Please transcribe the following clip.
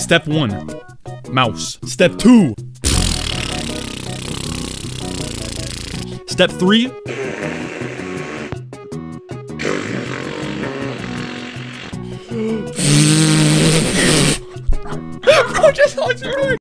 Step 1. Mouse. Step 2. Step 3. Bro, just how it's